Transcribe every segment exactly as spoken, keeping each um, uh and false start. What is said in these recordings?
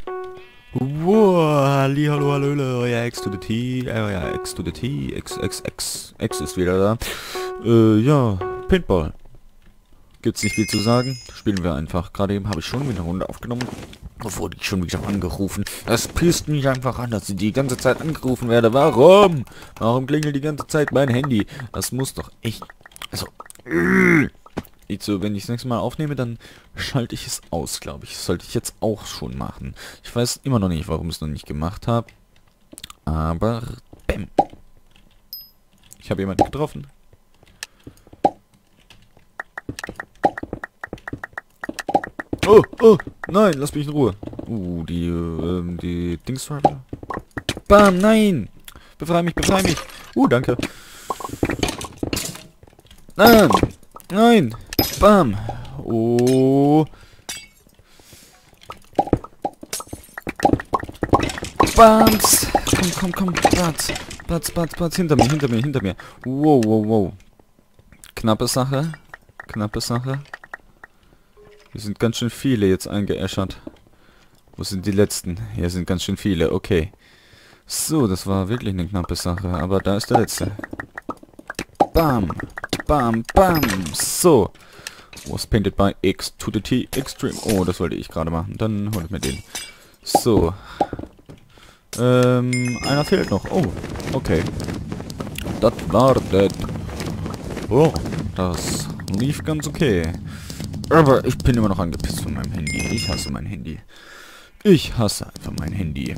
Wow, halli, hallo, hallo, hallo, euer X to the T, äh, euer X to the T, X, X, X, X ist wieder da. Äh, ja, Paintball. Gibt's nicht viel zu sagen, spielen wir einfach. Gerade eben habe ich schon wieder eine Runde aufgenommen, bevor ich schon wieder angerufen. Das pisst mich einfach an, dass ich die ganze Zeit angerufen werde. Warum? Warum klingelt die ganze Zeit mein Handy? Das muss doch echt, also, äh, Jetzt so, wenn ich das nächste Mal aufnehme, dann schalte ich es aus, glaube ich. Das sollte ich jetzt auch schon machen. Ich weiß immer noch nicht, warum ich es noch nicht gemacht habe. Aber, bäm. Ich habe jemanden getroffen. Oh, oh, nein, lass mich in Ruhe. Uh, die, ähm, die Dings. Bam, nein. Befrei mich, befrei mich. Uh, danke. Nein, nein. Bam. Oh. Bams. Komm, komm, komm. Batz. Batz, Batz, Batz. Hinter mir, hinter mir, hinter mir. Wow, wow, wow. Knappe Sache. Knappe Sache. Hier sind ganz schön viele jetzt eingeäschert. Wo sind die letzten? Hier sind ganz schön viele. Okay. So, das war wirklich eine knappe Sache. Aber da ist der letzte. Bam. Bam, bam. So. Was painted by X to the T Extreme. Oh, das wollte ich gerade machen. Dann hol ich mir den. So. Ähm, einer fehlt noch. Oh, okay. Das war das. Oh, das lief ganz okay. Aber ich bin immer noch angepisst von meinem Handy. Ich hasse mein Handy. Ich hasse einfach mein Handy.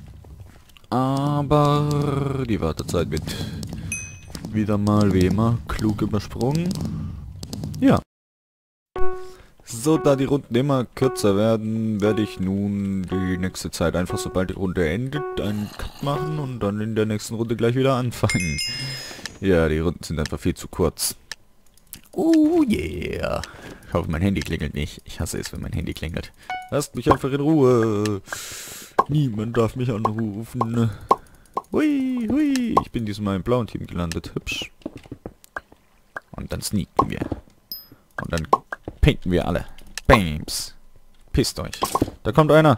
Aber die Wartezeit wird wieder mal wie immer klug übersprungen. Ja. So, da die Runden immer kürzer werden, werde ich nun die nächste Zeit einfach, sobald die Runde endet, einen Cut machen und dann in der nächsten Runde gleich wieder anfangen. Ja, die Runden sind einfach viel zu kurz. Oh yeah. Ich hoffe, mein Handy klingelt nicht. Ich hasse es, wenn mein Handy klingelt. Lasst mich einfach in Ruhe. Niemand darf mich anrufen. Hui, hui. Ich bin diesmal im blauen Team gelandet. Hübsch. Und dann sneaken wir. Und dann painten wir alle. Bams. Pisst euch. Da kommt einer.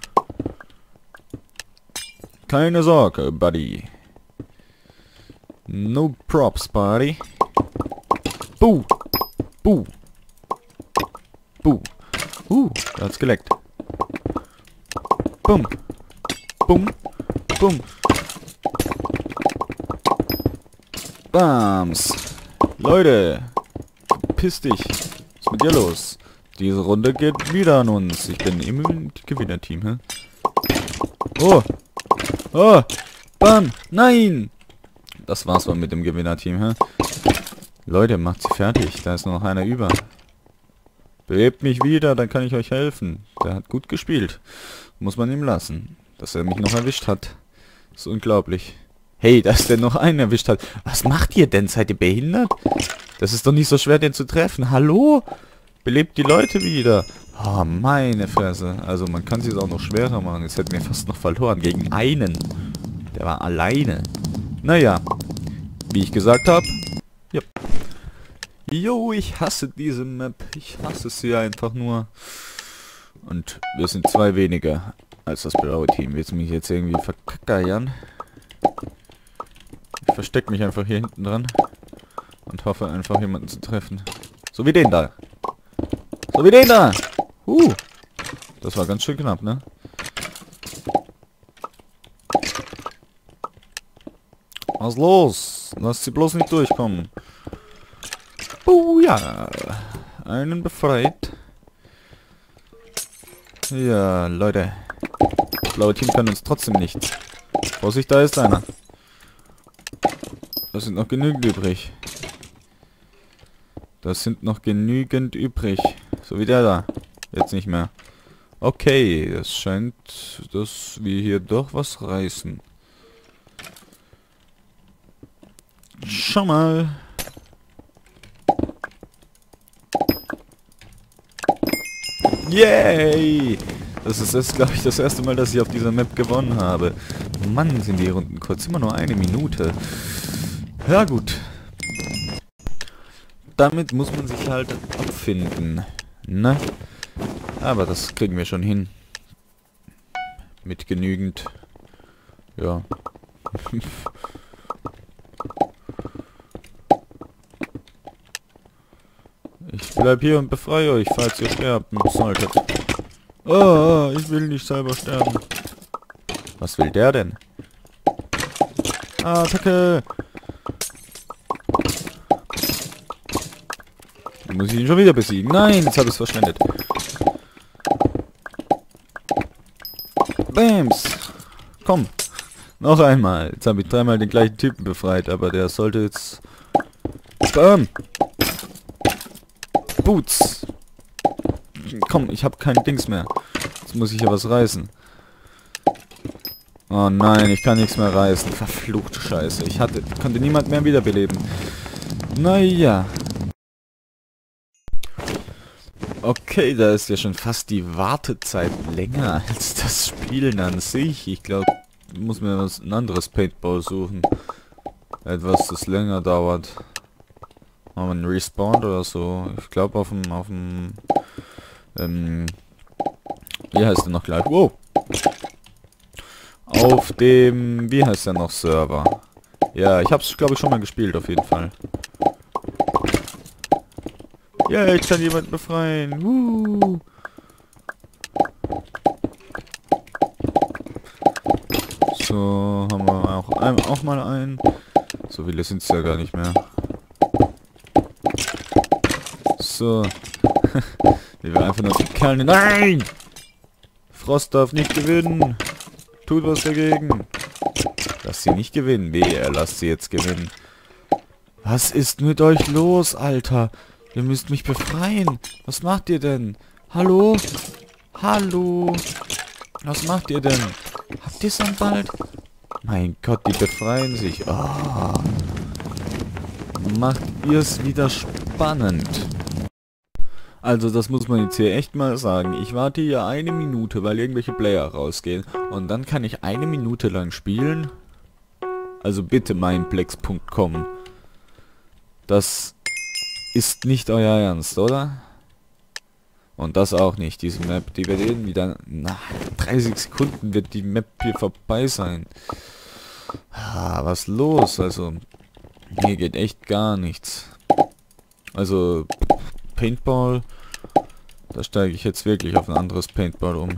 Keine Sorge, Buddy. No props, Buddy. Buh. Buh. Buh. Uh, da hat's geleckt. Bumm. Bumm. Bumm. Bams. Leute. Piss dich. Was ist mit dir los? Diese Runde geht wieder an uns. Ich bin im Gewinnerteam, hä? Oh. Oh. Bam. Nein. Das war's mal mit dem Gewinnerteam, hä? Leute, macht sie fertig. Da ist noch einer über. Belebt mich wieder, dann kann ich euch helfen. Der hat gut gespielt. Muss man ihm lassen. Dass er mich noch erwischt hat. Ist unglaublich. Hey, dass der noch einen erwischt hat. Was macht ihr denn? Seid ihr behindert? Das ist doch nicht so schwer, den zu treffen. Hallo? Belebt die Leute wieder. Oh, meine Fresse. Also man kann es auch noch schwerer machen. Jetzt hätten wir fast noch verloren. Gegen einen. Der war alleine. Naja. Wie ich gesagt habe. Ja. Jo, ich hasse diese Map. Ich hasse sie einfach nur. Und wir sind zwei weniger als das blaue Team. Willst du mich jetzt irgendwie verkackern? Ich verstecke mich einfach hier hinten dran. Und hoffe einfach jemanden zu treffen. So wie den da. So wie den da. Uh. Das war ganz schön knapp, ne? Was ist los? Lass sie bloß nicht durchkommen. Oh ja. Einen befreit. Ja, Leute. Das blaue Team kann uns trotzdem nichts. Vorsicht, da ist einer. Das sind noch genügend übrig. Das sind noch genügend übrig. So wie der da. Jetzt nicht mehr. Okay, es scheint, dass wir hier doch was reißen. Schau mal. Yay! Das ist jetzt, glaube ich, das erste Mal, dass ich auf dieser Map gewonnen habe. Mann, sind die Runden kurz. Immer nur eine Minute. Ja gut. Damit muss man sich halt abfinden. Ne? Aber das kriegen wir schon hin. Mit genügend... Ja. Ich bleib hier und befreie euch, falls ihr sterben solltet. Oh, ich will nicht selber sterben. Was will der denn? Attacke! Dann muss ich ihn schon wieder besiegen. Nein, jetzt habe ich es verschwendet. Bams! Komm! Noch einmal. Jetzt habe ich dreimal den gleichen Typen befreit, aber der sollte jetzt... Bam! Boots! Komm, ich habe kein Dings mehr. Jetzt muss ich hier was reißen. Oh nein, ich kann nichts mehr reißen. Verfluchte Scheiße. Ich hatte, konnte niemand mehr wiederbeleben. Naja. Okay, da ist ja schon fast die Wartezeit länger als das Spielen an sich. Ich glaube, ich muss mir was, ein anderes Paintball suchen. Etwas, das länger dauert. Haben wir einen Respawn oder so? Ich glaube auf dem, auf dem, ähm, wie heißt der noch gleich? Wow! Auf dem, wie heißt der noch, Server? Ja, ich hab's, glaube ich, schon mal gespielt, auf jeden Fall. Ja, ich kann jemanden befreien. Woo. So, haben wir auch, ein, auch mal einen. So viele sind es ja gar nicht mehr. So. Wie wir einfach nur die Kerle... Nein! Frost darf nicht gewinnen. Tut was dagegen. Lass sie nicht gewinnen. Wehe, lasst sie jetzt gewinnen. Was ist mit euch los, Alter? Ihr müsst mich befreien. Was macht ihr denn? Hallo? Hallo? Was macht ihr denn? Habt ihr es dann bald? Mein Gott, die befreien sich. Oh. Macht ihr es wieder spannend. Also das muss man jetzt hier echt mal sagen. Ich warte hier eine Minute, weil irgendwelche Player rausgehen. Und dann kann ich eine Minute lang spielen. Also bitte Mindplex punkt com. Das ist nicht euer Ernst, oder? Und das auch nicht. Diese Map, die wird irgendwie dann... Na, dreißig Sekunden wird die Map hier vorbei sein. Ah, was los? Also, hier geht echt gar nichts. Also, Paintball... Da steige ich jetzt wirklich auf ein anderes Paintball um.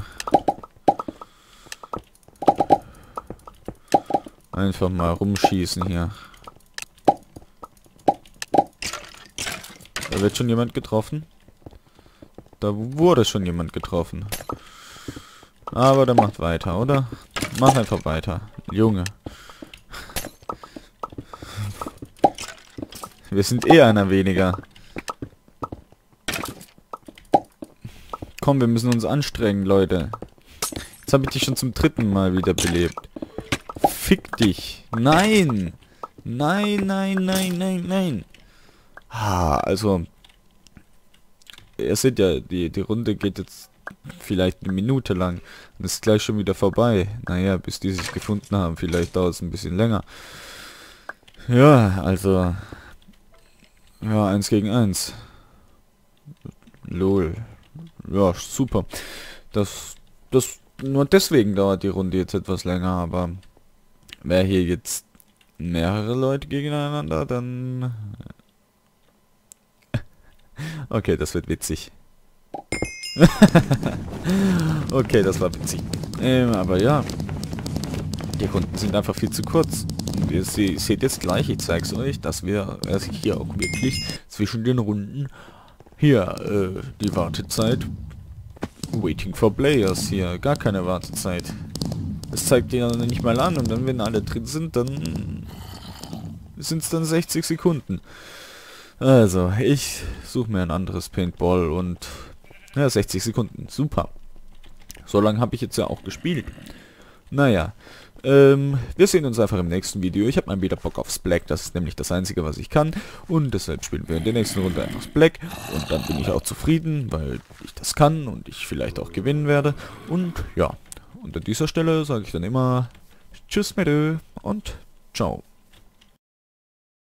Einfach mal rumschießen hier. Da wird schon jemand getroffen. Da wurde schon jemand getroffen. Aber der macht weiter, oder? Mach einfach weiter. Junge. Wir sind eh einer weniger. Komm, wir müssen uns anstrengen, Leute. Jetzt habe ich dich schon zum dritten Mal wiederbelebt. Fick dich. Nein. Nein, nein, nein, nein, nein. Ah, also... Ihr seht ja, die, die Runde geht jetzt vielleicht eine Minute lang. Und ist gleich schon wieder vorbei. Naja, bis die sich gefunden haben. Vielleicht dauert es ein bisschen länger. Ja, also... Ja, eins gegen eins. Lol. Ja, super. Das, das, nur deswegen dauert die Runde jetzt etwas länger, aber wäre hier jetzt mehrere Leute gegeneinander, dann... Okay, das wird witzig. Okay, das war witzig. Ähm, aber ja. Die Runden sind einfach viel zu kurz. Und ihr se seht jetzt gleich, ich zeig's euch, dass wir also hier auch wirklich zwischen den Runden hier, äh, die Wartezeit. Waiting for Players hier. Gar keine Wartezeit. Das zeigt ihr nicht mal an und dann, wenn alle drin sind, dann sind es dann sechzig Sekunden. Also, ich suche mir ein anderes Paintball und ja, sechzig Sekunden. Super. So lange habe ich jetzt ja auch gespielt. Naja, ähm, wir sehen uns einfach im nächsten Video. Ich habe mal wieder Bock aufs Black, das ist nämlich das Einzige, was ich kann. Und deshalb spielen wir in der nächsten Runde einfach Black. Und dann bin ich auch zufrieden, weil ich das kann und ich vielleicht auch gewinnen werde. Und ja, und an dieser Stelle sage ich dann immer Tschüss, Mädel und ciao.